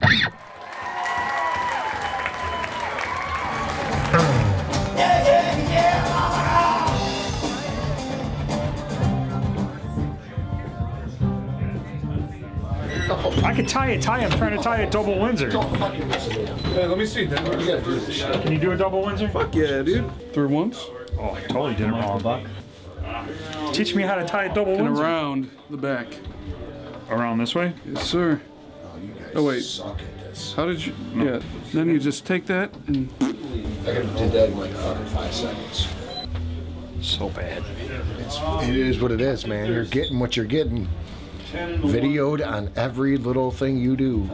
I could tie it. I'm trying to tie a double Windsor. Hey, let me see. Can you do a double Windsor? Fuck yeah, dude. Through once. Oh, I totally did it wrong, Buck. Teach me how to tie a double And Windsor. around the back. Around this way? Yes, sir. Oh, wait. How did you? Yeah. Then you just take that and. I did that in like fucking 5 seconds. So bad. It is what it is, man. You're getting what you're getting. Videoed on every little thing you do.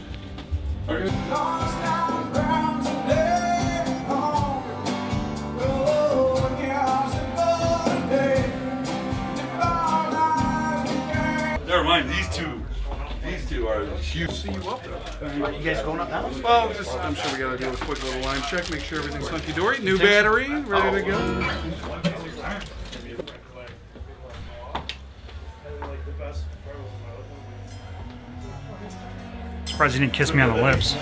Never mind, these two are huge. See you up there. Are you guys going up now? Well, just I'm sure we gotta do a quick little line check, make sure everything's hunky dory. New battery, ready to go. Surprised you didn't kiss me on the lips.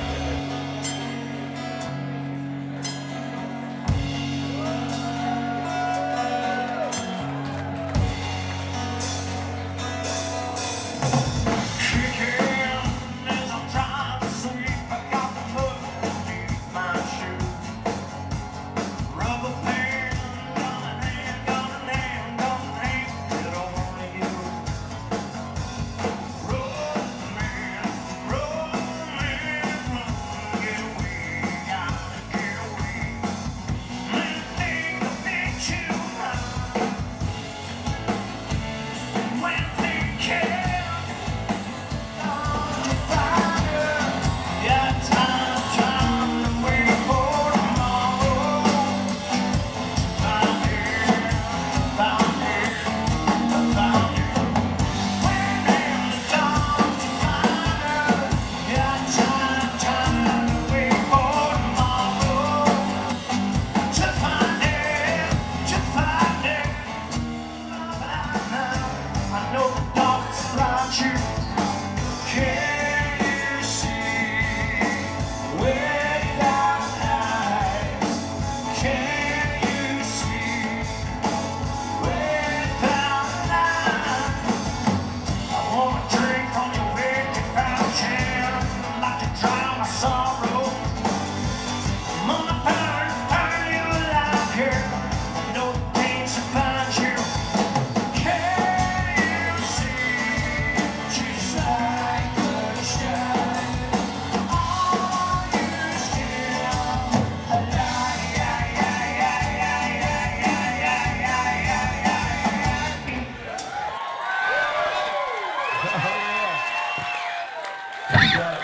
Yeah.